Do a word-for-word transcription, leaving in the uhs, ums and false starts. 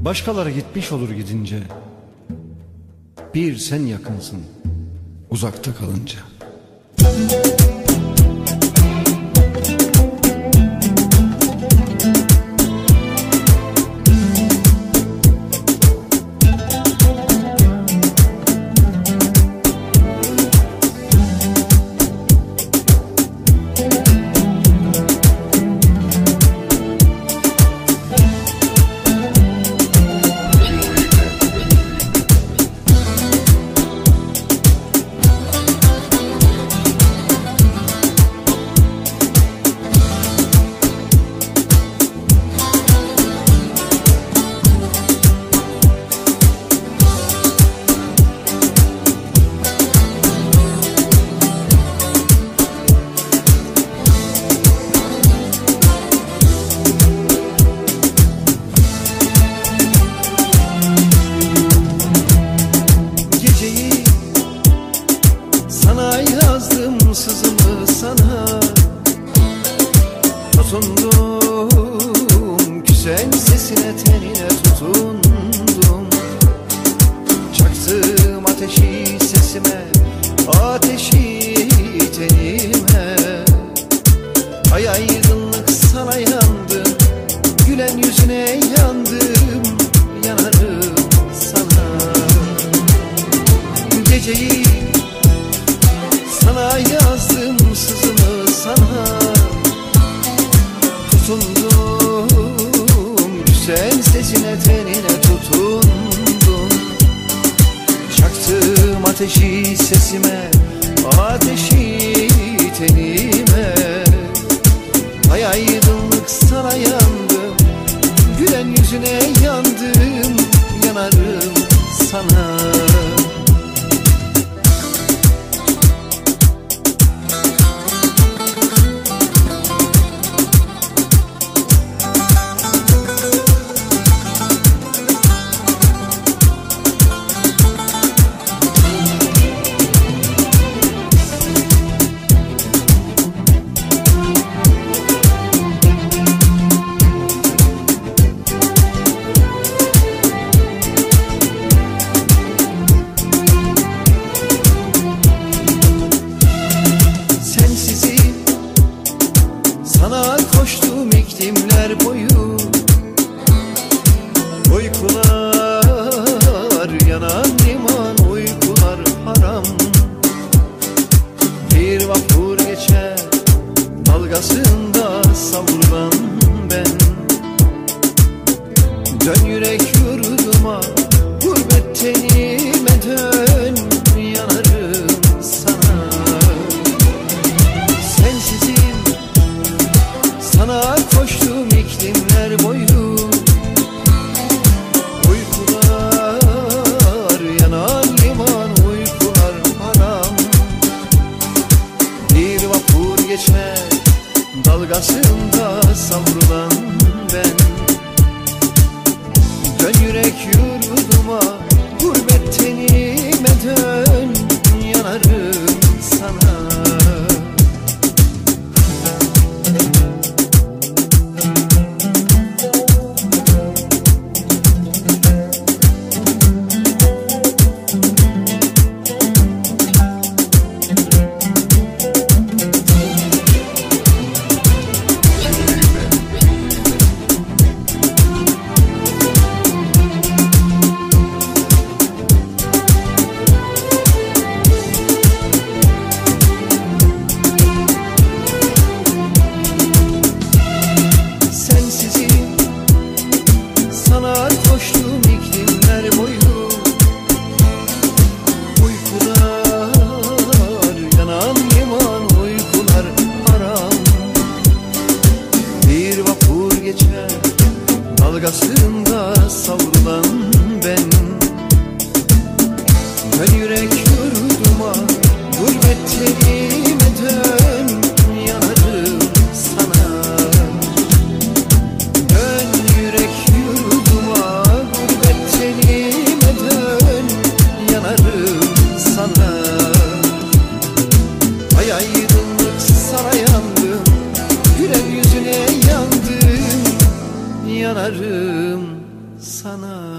Başkaları gitmiş olur gidince, bir sen yakınsın uzakta kalınca. Sızımı sana tutundum, güzel sesine tenine tutundum. Çaktım ateşi sesime, ateşi tenime. Ay aydınlık sana yandım, gülen yüzüne yandım, yanarım sana. Geceyi sana yazdım, sızımı sana tutundum, güzel sesine tenine tutundum. Çaktım ateşi sesime, ateşi tenime. Ay aydınlık sana yandım, gülen yüzüne yandım, yanarım sana. Sana koştum iklimler boyu, uykular yanan liman, uykular haram. Bir vapur geçer dalgasında savrulan ben. Dön yürek yurduma, gurbet tenime dön, yanarım sana. Sensizim sana koştum iklimler boyu, uykular yanan liman, uykular haram. Bir vapur geçer dalgasında savrulan ben. Dön yürek yurduma, gurbet tenime dön, yanarım sana. Sana koştum iklimler boyu, uykular yanan liman, uykular haram. Bir vapur geçer dalgasında savrulan ben. Dön yürek yurduma, gurbet tenime dön, yanarım sana. Dön yürek yurduma, gurbet tenime dön, yanarım sana. Ay aydınlık sana yandım, gülen yüzüne yandım, yanarım sana. sana